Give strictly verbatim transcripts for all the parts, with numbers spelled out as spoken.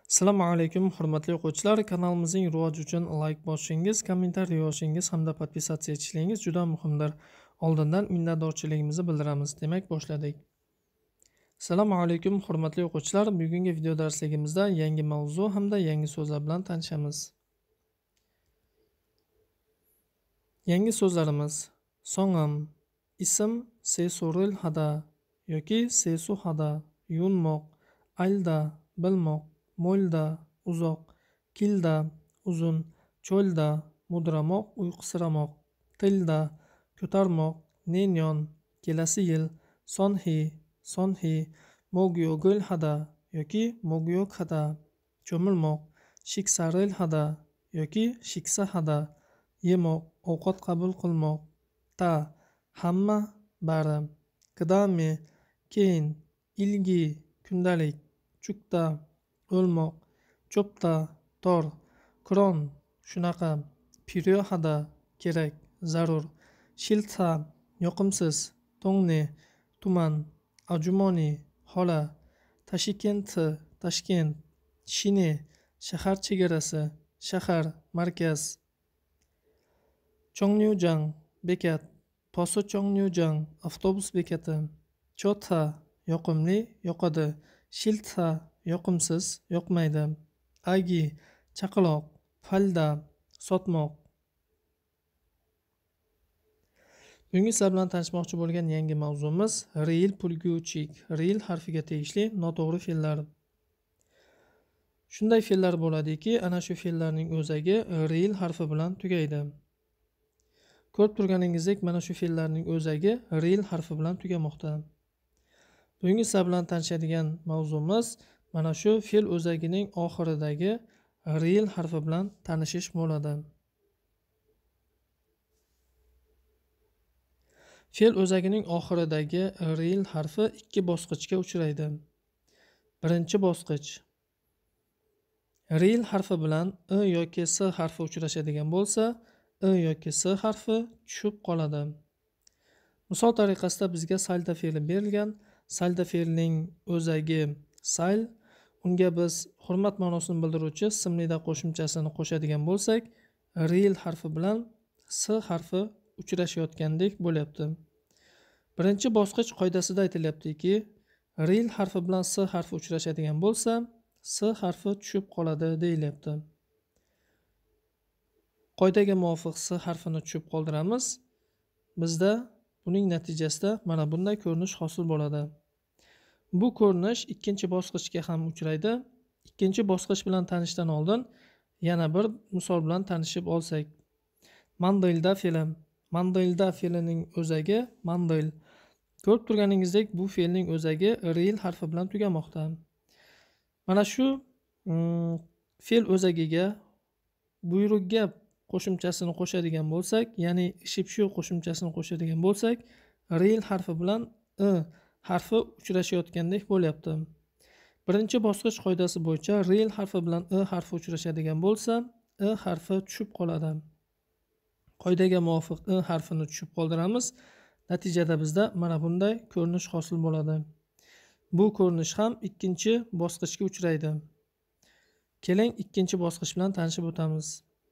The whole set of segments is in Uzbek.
Assalomu alaykum, hurmatli o'quvchilar. Kanalimizning rivoji uchun like bosishingiz, kommentariy yozishingiz hamda podpisatsiya etishingiz juda muhimdir. Oldindan minnatdorchiligimizni bildiramiz. Demak, boshladik. Assalomu alaykum, hurmatli o'quvchilar. Bugungi video darsligimizda yangi mavzu hamda yangi so'zlar bilan tanishamiz. Yangi so'zlarimiz: so'ngim, ism sesuril hada yoki sesu hada, yunmoq, alda, bilmoq, mo'lda, uzoq, kilda, uzun, cho'lda, mudramoq, uyqusiramoq, tilda, ko'tarmoq, nenyon, kelasi yil, sonhi, sonhi, mo'gyogil hada yoki mo'gyog hada, cho'milmoq, shiksaril hada yoki shiksa hada, yemoq, ovqat qabul qilmoq, ta, hamma, bari, qidami, keyin, ilgi, kundalik, chukta, o'lmoq, cho'pta, tor, kron, shunaqa, piryo hada, kerak, zarur, shilta, yoqimsiz, to'ngni, tuman, ajumoni, xola, tashikenti, Tashkent, shine, shahar chegarasi, shahar, markaz, Chongnyujang, bekat, Tosu Chongnyujang, avtobus bekati, chota, yoqimli, yoqadi, shilta, yoqimsiz, yoqmaydi, agi, chaqaloq, falda, sotmoq. Bugungi sizlar bilan tanishmoqchi bo'lgan yangi mavzumiz real pulguchik, real harfiga tegishli noto'g'ri fe'llar. Shunday fe'llar bo'ladiki, ana shu fe'llarning o'zagi real harfi bilan tugaydi. Ko'rib turganingizdek, mana shu fe'llarning o'zagi real harfi bilan tugamoqda. Bugungi sizlar bilan tanishadigan mavzumiz mana shu fe'l o'zagining oxiridagi real harfi bilan tanishish bo'ladi. Fe'l o'zagining oxiridagi real harfi ikki bosqichga uchraydi. Birinchi bosqich. Real harfi bilan I yoki S harfi uchrashadigan bo'lsa, I yoki S harfi tushib qoladi. Misol tariqasida bizga salda fe'li berilgan. Salda fe'lining o'zagi sal, unga biz hurmat ma'nosini bildiruvchi ismlida qo'shimchasini qo'shadigan bo'lsak, real harfi bilan S harfi uchrashayotgandek bo'lyapti. Birinchi bosqich qoidasida aytilyaptiki, real harfi bilan S harfi uchrashadigan bo'lsa, S harfi tushib qoladi deyilyapti. Qoidaga muvofiq S harfini tushib qoldiramiz. Bizda buning natijasida mana bunday ko'rinish hosil bo'ladi. Bu ko'rinish ikkinchi bosqichga ham uchraydi. Ikkinchi bosqich bilan tanishdan oldin yana bir misol bilan tanishib olsak. Mandilda fe'li. Mandilda fe'lining o'zagi mandil. Ko'rib turganingizdek, bu fe'lning o'zagi real harfi bilan tugamoqda. Mana shu mm, fe'l o'zagiga buyruqga qo'shimchasini qo'shadigan bo'lsak, ya'ni shipshu qo'shimchasini qo'shadigan bo'lsak, real harfi bilan I harfi uchrashayotgandek bo'lyapti. Birinchi bosqich qoidasi bo'yicha real harfi bilan I harfi uchrashadigan bo'lsa, I harfi tushib qoladi. Qoidaga muvofiq I harfini tushib qoldiramiz. Natijada bizda mana bunday ko'rinish hosil bo'ladi. Bu ko'rinish ham ikkinchi bosqichga uchraydi. Keling, ikkinchi bosqich bilan tanishib o'tamiz.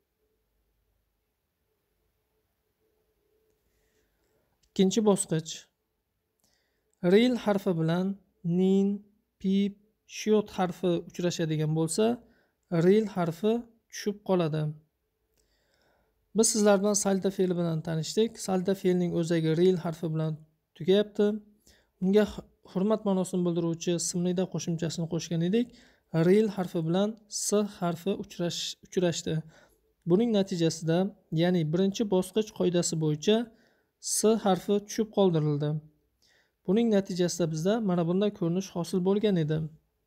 Ikkinchi bosqich. Real harfi bilan nin, pip, shiot harfi uchrashadigan bo'lsa, real harfi tushib qoladi. Biz sizlar bilan salda fe'li bilan tanishdik. Salda fe'lining o'zagi real harfi bilan tugayapti. Unga hurmat ma'nosini bildiruvchi ismlida qo'shimchasini qo'shgan edik. Real harfi bilan S harfi uchrash uchrashdi. Buning natijasida, ya'ni birinchi bosqich qoidasi bo'yicha S harfi tushib qoldirildi. Buning natijasida bizda mana bunday ko'rinish hosil bo'lgan edi.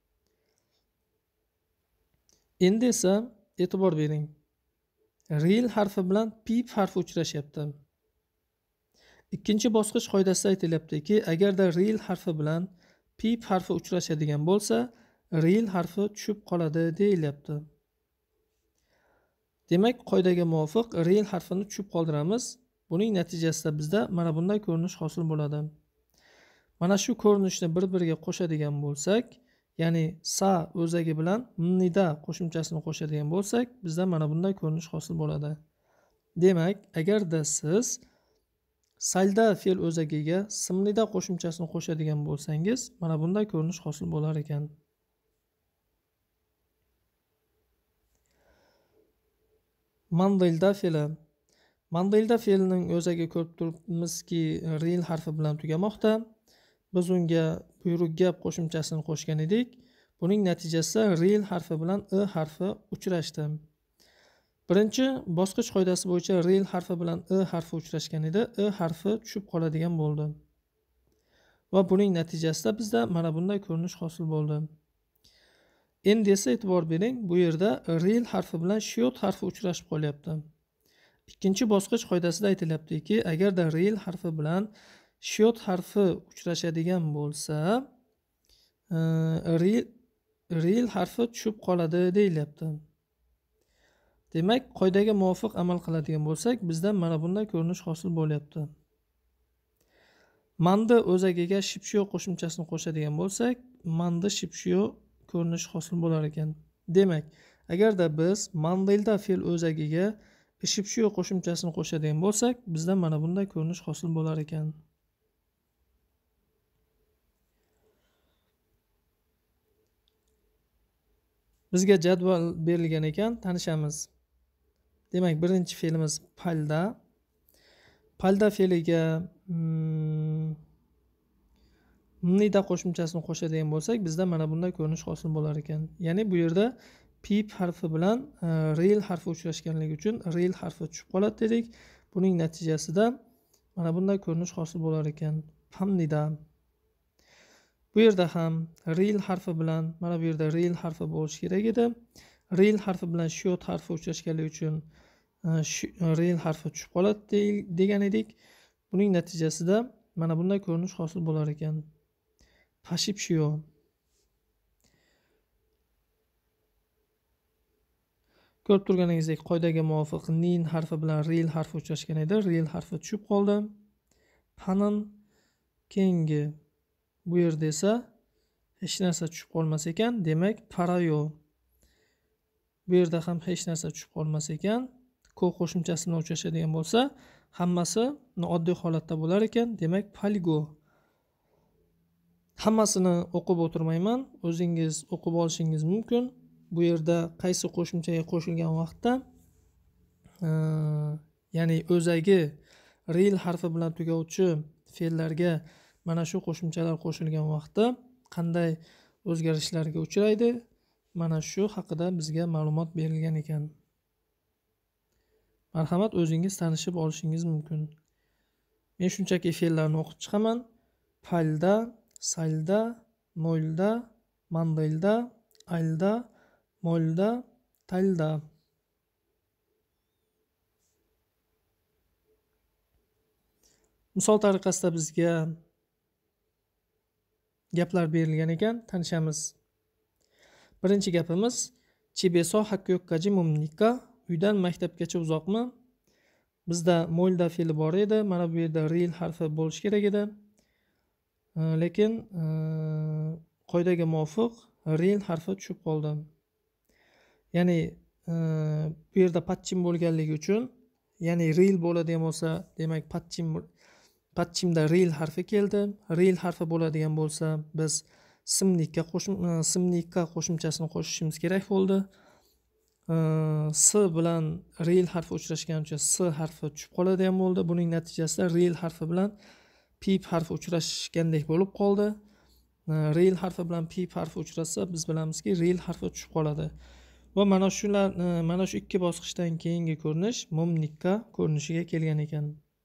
Endi esa e'tibor bering. Real harfi bilan pip harfi uchrashyapti. Ikkinchi bosqich qoidasida aytilyaptiki, agarda real harfi bilan pip harfi uchrashadigan bo'lsa, real harfi tushib qoladi deyilyapti. Demak, qoidaga muvofiq real harfini tushib qoldiramiz. Buning natijasida bizda mana bunday ko'rinish hosil bo'ladi. Mana shu ko'rinishni bir-biriga qo'shadigan bo'lsak, ya'ni sa o'zagi bilan nida qo'shimchasini qo'shadigan bo'lsak, bizda mana bunday ko'rinish hosil bo'ladi. Demak, agarda siz salda fe'l o'zagiga simnida qo'shimchasini qo'shadigan bo'lsangiz, mana bunday ko'rinish hosil bo'lar ekan. Mandilda fe'li. Mandilda fe'lining o'zagi ko'rib turibmizki, ril harfi bilan tugamoqda. Biz unga buyruq gap qo'shimchasini qo'shgan edik. Buning natijasida ril harfi bilan i harfi uchrashdi. Birinchi bosqich qoidasi bo'yicha ril harfi bilan i harfi uchrashgan edi, i harfi tushib qoladigan bo'ldi. Va buning natijasida bizda mana bunday ko'rinish hosil bo'ldi. Endi esa e'tibor bering, bu yerda ril harfi bilan shiyot harfi uchrashib qolyapti. Ikkinchi bosqich qoidasida aytilyaptiki, agarda ril harfi bilan shiyot harfi uchrashadigan bo'lsa, ril ril harfi tushib qoladi deyilyapti. Demak, qoidaga muvofiq amal qiladigan bo'lsak, bizdan mana bunday ko'rinish hosil bo'lyapti. Mandi o'zagiga shipshiyo qo'shimchasini qo'shadigan bo'lsak, mandi shipshiyo ko'rinish hosil bo'lar ekan. Demak, agarda biz mandilda fe'l o'zagiga shipshiyo qo'shimchasini qo'shadigan bo'lsak, bizdan mana bunday ko'rinish hosil bo'lar ekan. Bizga jadval berilgan ekan, tanishamiz. Demak, birinchi fe'limiz palda. Palda fe'liga hmm, nida qo'shimchasini qo'shadigan bo'lsak, bizda mana bunday ko'rinish hosil bo'lar ekan. Ya'ni bu yerda pip harfi bilan ril harfi uchrashganligi uchun ril harfi tushib qoladi dedik. Buning natijasida mana bunday ko'rinish hosil bo'lar ekan. Pamnida. Bu yerda ham ril harfi bilan, mana bu yerda ril harfi bo'lishi kerak edi. Ril harfi bilan shiyot harfi uchrashganligi uchun ril harfi tushib qoladi degan edik. Buning natijasida mana bunday ko'rinish hosil bo'lar ekan. Pashipshiyo. Ko'rib turganingizdek, qoidaga muvofiq nin harfi bilan ril harfi uchrashgan edi. Ril harfi tushib qoldi. Panin keyingi bu yerda esa hech narsa tushib qolmas ekan. Demak, parayo. Bu yerda ham hech narsa tushib qolmas ekan. Ko qo'shimchasi bilan uchrashadigan bo'lsa, hammasi oddiy holatda bo'lar ekan. Demak, palgo. Hammasini o'qib o'tirmayman, o'zingiz o'qib olishingiz mumkin. Bu yerda qaysi qo'shimchaga qo'shilgan vaqtda, ya'ni o'zagi ril harfi bilan tugovchi fe'llarga mana shu qo'shimchalar qo'shilgan vaqtda qanday o'zgarishlarga uchraydi, mana shu haqida bizga ma'lumot berilgan ekan. Marhamat, o'zingiz tanishib olishingiz mumkin. Men shunchaki fe'llarni o'qib chiqaman. Palda, salda, mo'lda, mandilda, alda, mo'lda, talda. Misol tariqasida bizga gaplar berilgan ekan, tanishamiz. Birinchi gapimiz Chibeso hakkyokaji mumnika, uydan maktabgacha uzoqmi? Bizda mo'lda fe'li bor edi. Mana bu yerda ril harfi bo'lish kerak edi. Lekin qoidaga muvofiq ril harfi tushib qoldi. Ya'ni bu yerda patchim bo'lganligi uchun, ya'ni ril bo'ladigan bo'lsa, demak patchim patchimda ril harfi keldi. Ril harfi bo'ladigan bo'lsa, biz simnikka qo'shim simnikka qo'shimchasini qo'shishimiz kerak bo'ldi. S bilan ril harfi uchrashgani uchun s harfi tushib qoladigan bo'ldi. Buning natijasida ril harfi bilan pip harfi uchrashgandek bo'lib qoldi. Ril harfi bilan pip harfi uchrashsa, biz bilamizki ril harfi tushib qoladi. Va mana shular mana shu ikki bosqichdan keyingi ko'rinish mumnikka ko'rinishiga kelgan ekan.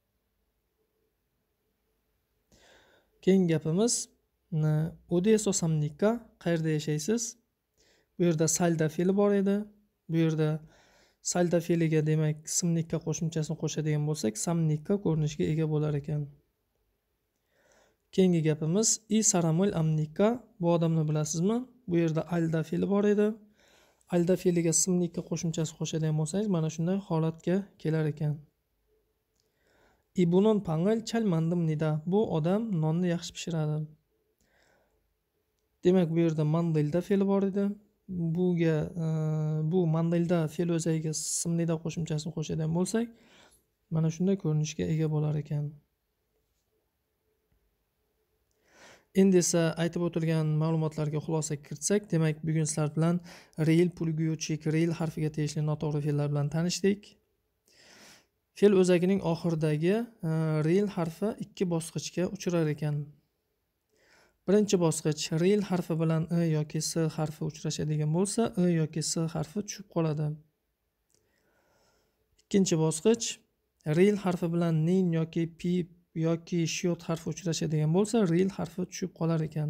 Keyingi gapimiz Odeso samnikka, qayerda yashaysiz? Bu yerda salda fe'li bor edi. Bu yerda salda fe'liga demak simnikka qo'shimchasini qo'shadigan bo'lsak, samnikka ko'rinishiga ega bo'lar ekan. Keyingi gapimiz I saramul amnikka. Bu odamni bilasizmi? Bu yerda alda fe'li bor edi. Alda fe'liga simnikka qo'shimchasi qo'shadigan bo'lsangiz, mana shunday holatga kelar ekan. Ibunon pangil chalmandim nida. Bu odam nonni yaxshi pishiradi. Demak, bu yerda mandelda fe'li bor edi. Buga e, bu mandelda fe'l o'zagiga simnida qo'shimchasini qo'shadigan bo'lsak, mana shunday ko'rinishga ega bo'lar ekan. Endi esa aytib o'tilgan ma'lumotlarga xulosa kiritsak, demak, bugun sizlar bilan real, pulguyuvchi, real harfiga tegishli noto'g'ri fe'llar bilan tanishdik. Fe'l o'zagining oxiridagi e, real harfi ikki bosqichga uchrar ekan. Birinchi bosqich real harfi bilan i yoki s harfi uchrashadigan bo'lsa, i yoki s harfi tushib qoladi. Ikkinchi bosqich real harfi bilan nin yoki pi yoki shiyot harfi uchrashadigan bo'lsa, real harfi tushib qolar ekan.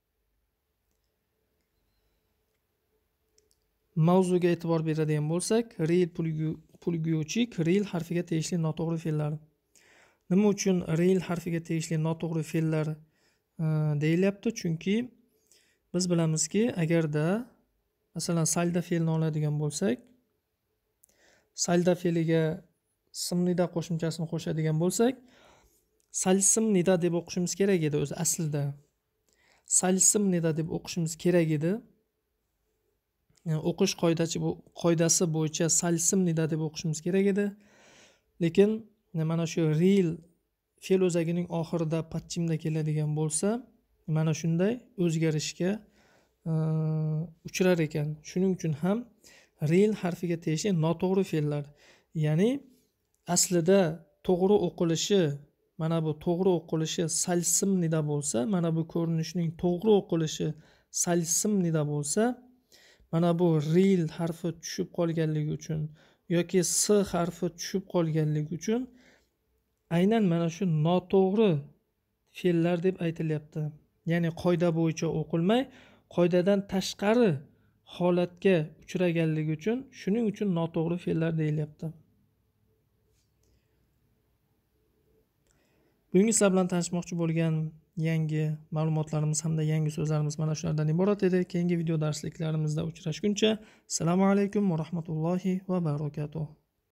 Mavzuga e'tibor beradigan bo'lsak, real pulguyuvchi real harfiga tegishli noto'g'ri fe'llar. Nima uchun real harfiga tegishli noto'g'ri fe'llar deyilyapti? Chunki biz bilamizki, agarda masalan salda fe'lini oladigan bo'lsak, salda fe'liga simnida qo'shimchasini qo'shadigan bo'lsak, salsim nida deb o'qishimiz kerak edi o'zi aslida. Salsim nida deb o'qishimiz kerak edi. Yani o'qish qoidasi qoidasi bo'yicha salsim nida deb o'qishimiz kerak edi. Lekin mana shu real fe'l o'zagining oxirida patchimda keladigan bo'lsa, mana shunday o'zgarishga uchrar ekan. Shuning uchun ham real harfiga tegishli noto'g'ri fe'llar, ya'ni aslida to'g'ri o'qilishi, mana bu to'g'ri o'qilishi salsim nida bo'lsa, mana bu ko'rinishning to'g'ri o'qilishi salsim nida bo'lsa, mana bu real harfi tushib qolganligi uchun yoki s harfi tushib qolganligi uchun aynan mana shu noto'g'ri fe'llar deb aytilyapti. Ya'ni qoida bo'yicha o'qilmay, qoidadan tashqari holatga uchraganligi uchun, shuning uchun noto'g'ri fe'llar deyilyapti. Bugungi sizlar bilan tanishmoqchi bo'lgan yangi ma'lumotlarimiz hamda yangi so'zlarimiz mana shulardan iborat edi. Keyingi video darsliklarimizda uchrashguncha assalomu alaykum va rahmatullohi va barakatuh.